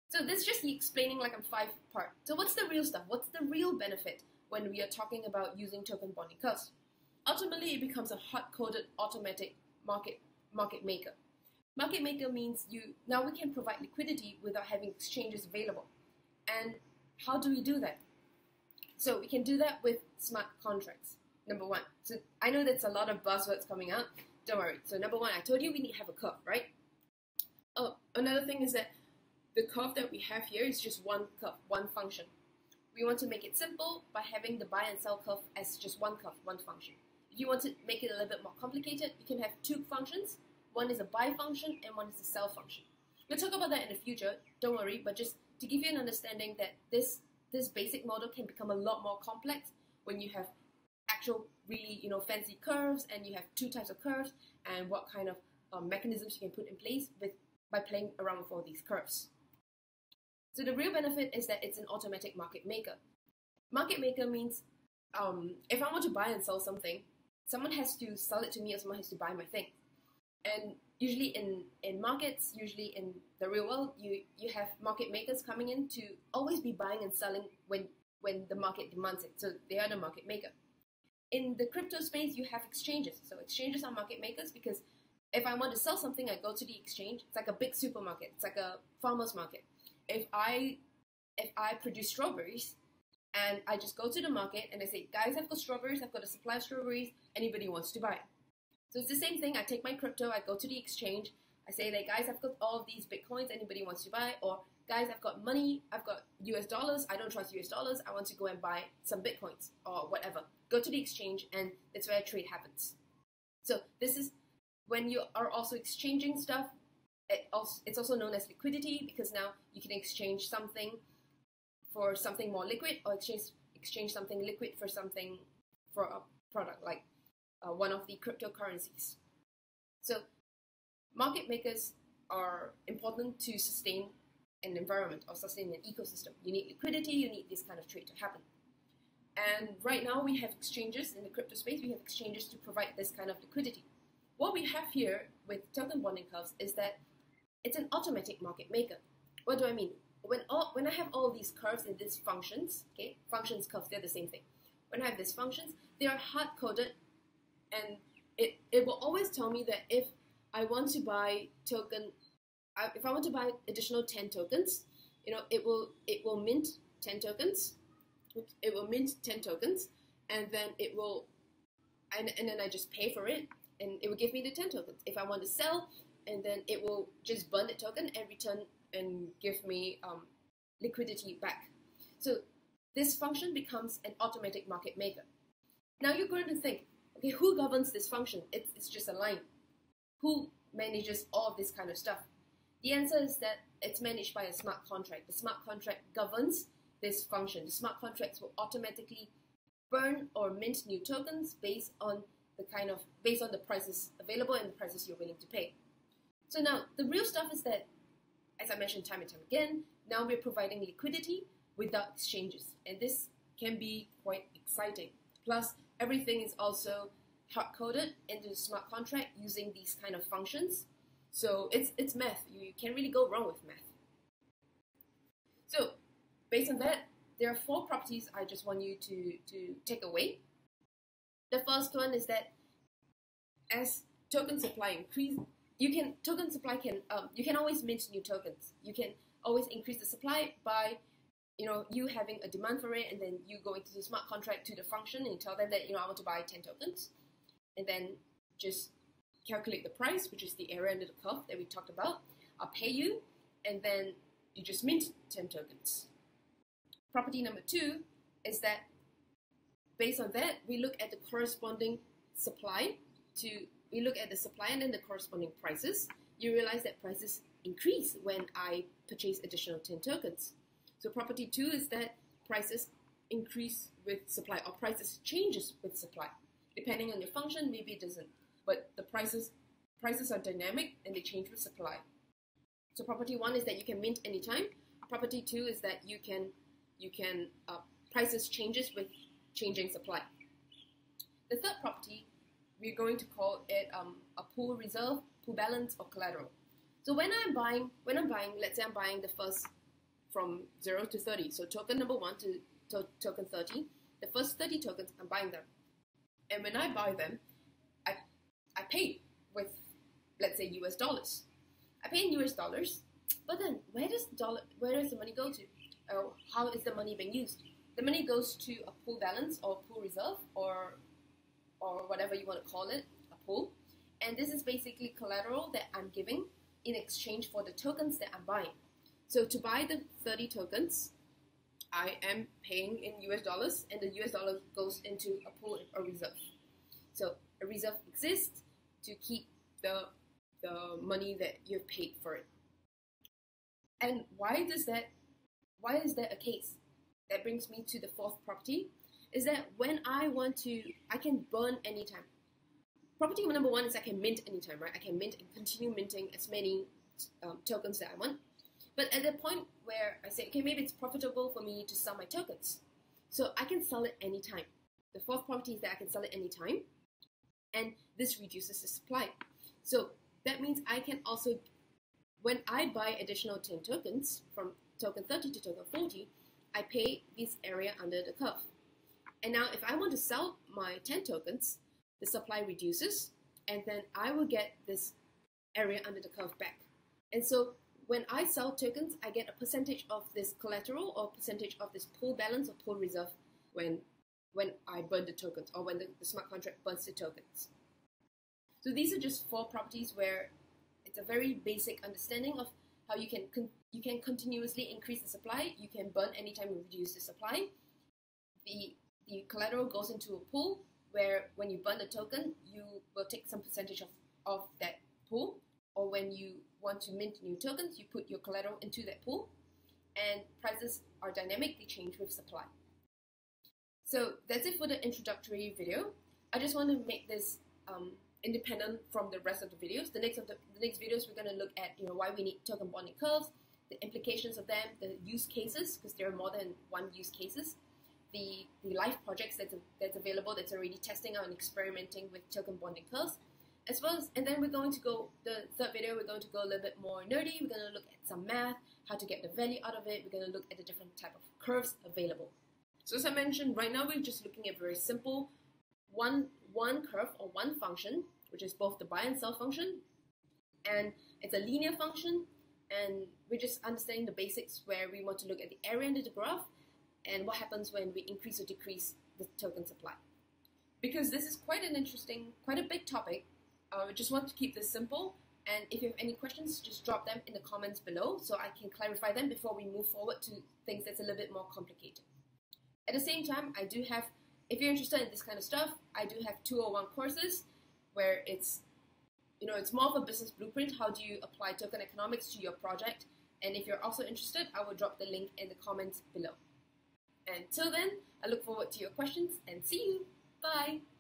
So this is just the explaining like I'm 5-part. So what's the real stuff? What's the real benefit when we are talking about using token bonding curves? Ultimately, it becomes a hard-coded automatic market maker. Market maker means now we can provide liquidity without having exchanges available. And how do we do that? So we can do that with smart contracts, number one. So I know that's a lot of buzzwords coming out. Don't worry. So number one, I told you we need to have a curve, right? Oh, another thing is that the curve that we have here is just one curve, one function. We want to make it simple by having the buy and sell curve as just one curve, one function. If you want to make it a little bit more complicated, you can have two functions. One is a buy function and one is a sell function. We'll talk about that in the future, don't worry, but just to give you an understanding that this basic model can become a lot more complex when you have actual really fancy curves and you have two types of curves and what kind of mechanisms you can put in place by playing around with all these curves. So the real benefit is that it's an automatic market maker. Market maker means if I want to buy and sell something, someone has to sell it to me or someone has to buy my thing. And usually in markets, usually in the real world, you have market makers coming in to always be buying and selling when the market demands it. So they are the market maker. In the crypto space, you have exchanges. So exchanges are market makers because if I want to sell something, I go to the exchange. It's like a big supermarket. It's like a farmer's market. If I produce strawberries and I just go to the market and I say, guys, I've got strawberries, I've got a supply of strawberries, anybody wants to buy it. So it's the same thing. I take my crypto, I go to the exchange, I say that, guys, I've got all of these Bitcoins, anybody wants to buy, or guys, I've got money, I've got US dollars, I don't trust US dollars, I want to go and buy some Bitcoins or whatever. Go to the exchange and that's where trade happens. So this is when you are also exchanging stuff. It's also known as liquidity because now you can exchange something for something more liquid or exchange something liquid for a product like one of the cryptocurrencies. So market makers are important to sustain an environment or sustain an ecosystem. You need liquidity, you need this kind of trade to happen. And right now we have exchanges in the crypto space, we have exchanges to provide this kind of liquidity. What we have here with token bonding curves is that it's an automatic market maker. What do I mean? When I have all these curves and these functions, okay, functions, curves, they're the same thing. When I have these functions, they are hard-coded, and it will always tell me that if I want to buy if I want to buy additional 10 tokens, it will mint 10 tokens. It will mint 10 tokens, and then it will, and then I just pay for it, and it will give me the 10 tokens. If I want to sell, and then it will just burn the token and return and give me liquidity back. So this function becomes an automatic market maker. Now you're going to think, okay, who governs this function? It's just a line. Who manages all of this kind of stuff? The answer is that it's managed by a smart contract. The smart contract governs this function. The smart contracts will automatically burn or mint new tokens based on the prices available and the prices you're willing to pay. So now, the real stuff is that, as I mentioned time and time again, now we're providing liquidity without exchanges. And this can be quite exciting. Plus, everything is also hard-coded into the smart contract using these kind of functions. So it's math. You can't really go wrong with math. So, based on that, there are 4 properties I just want you to take away. The first one is that as token supply increases, you can always mint new tokens. You can always increase the supply by, you having a demand for it, and then you go into the smart contract to the function and you tell them that, I want to buy 10 tokens, and then just calculate the price, which is the area under the curve that we talked about. I'll pay you, and then you just mint 10 tokens. Property number 2 is that based on that, we look at the corresponding supply we look at the supply and then the corresponding prices. You realize that prices increase when I purchase additional 10 tokens. So property 2 is that prices increase with supply, or prices changes with supply. Depending on your function, maybe it doesn't. But the prices are dynamic and they change with supply. So property 1 is that you can mint anytime. Property 2 is that prices changes with changing supply. The third property, we're going to call it a pool reserve, pool balance, or collateral. So when I'm buying, let's say I'm buying the first from 0 to 30. So token number 1 to token 30, the first 30 tokens, I'm buying them. And when I buy them, I pay with, let's say, US dollars. I pay in US dollars, but then where does the money go to? How is the money being used? The money goes to a pool balance or pool reserve or whatever you want to call it, a pool. And this is basically collateral that I'm giving in exchange for the tokens that I'm buying. So to buy the 30 tokens, I am paying in US dollars, and the US dollar goes into a pool or reserve. So a reserve exists to keep the money that you've paid for it. And why is that a case? That brings me to the fourth property, is that when I want to, I can burn anytime. Property number 1 is I can mint anytime, right? I can mint and continue minting as many tokens that I want. But at the point where I say, okay, maybe it's profitable for me to sell my tokens. So I can sell it anytime. The fourth property is that I can sell it anytime. And this reduces the supply. So that means I can also, when I buy additional 10 tokens, from token 30 to token 40, I pay this area under the curve. And now if I want to sell my 10 tokens, the supply reduces, and then I will get this area under the curve back. And so when I sell tokens, I get a percentage of this collateral or percentage of this pool balance or pool reserve when I burn the tokens, or when the smart contract burns the tokens. So these are just 4 properties where it's a very basic understanding of how you can continuously increase the supply, you can burn anytime you reduce the supply. The collateral goes into a pool where when you burn the token, you will take some percentage of that pool, or when you want to mint new tokens, you put your collateral into that pool, and prices are dynamic, they change with supply. So that's it for the introductory video. I just want to make this independent from the rest of the videos. The next videos we're going to look at why we need token bonding curves, the implications of them, the use cases, because there are more than one use cases, the live projects that's available, that's already testing out and experimenting with token bonding curves, as well as, and then we're going to go, the third video, we're going to go a little bit more nerdy. We're going to look at some math, how to get the value out of it. We're going to look at the different type of curves available. So as I mentioned, right now we're just looking at very simple one curve or one function, which is both the buy and sell function, and it's a linear function, and we're just understanding the basics where we want to look at the area under the graph and what happens when we increase or decrease the token supply. Because this is quite an interesting, quite a big topic, I just want to keep this simple, and if you have any questions, just drop them in the comments below so I can clarify them before we move forward to things that's a little bit more complicated. At the same time, I do have, if you're interested in this kind of stuff, I do have 201 courses where it's more of a business blueprint. How do you apply token economics to your project? And if you're also interested, I will drop the link in the comments below. Until then, I look forward to your questions and see you. Bye!